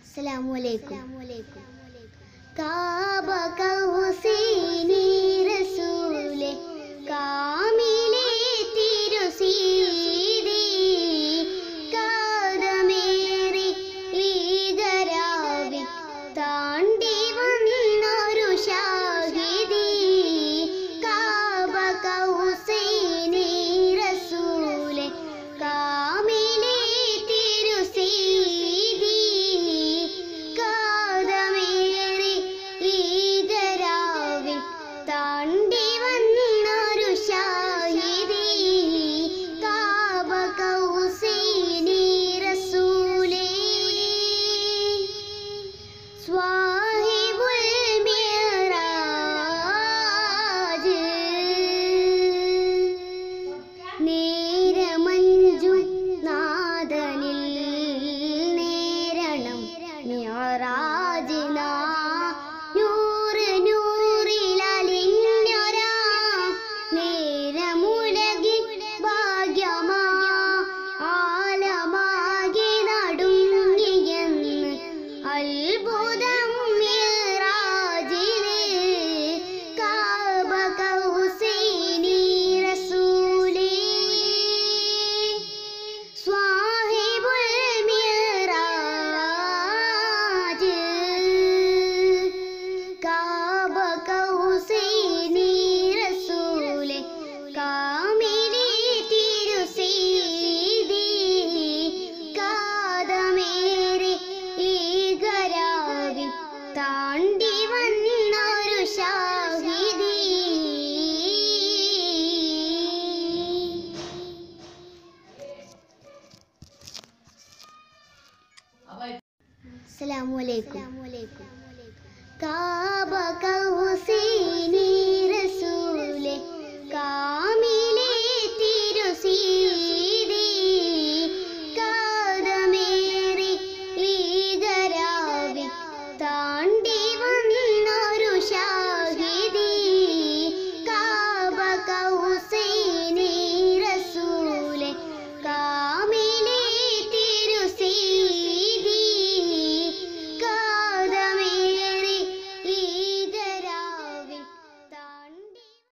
अस्सलामुअलैकुम। काबा का हुसैनी रसूले कामिले തിരുസീതി കാതമേറി ഈഗരാവി താണ്ടി വന്നൊരു ഷാഹിദി കാബ का हुसैनी रसूले കാമിലെ തിരുസീതി കാതമേറി ഈഗരാവി താണ്ടി വന്നൊരു ഷാഹിദി കാബ का हुसैनी रसूले स्वाहिबुल मिअराज നേരമഞ്ചു നാദനിൽ നേരണം മിഅറാജിനാ നൂറ് നൂറിലലിഞ്ഞൊരാ നേരമുലകിൽ ഭാഗ്യമാ ആലമാകെ നടുങ്ങിയെന്ന് അത്ഭുതം മിഅറാജിലെ കാബ का हुसैनी रसूले स्वाहिबुल मिअराज काब का हुसैनी रसूले कामिले തിരുസീതി കാതമേറി ഈഗരാവി താണ്ടി വന്നൊരു ഷാഹിദി अस्सलामुअलैकुम। काबा का हुसैनी रसूले कामिले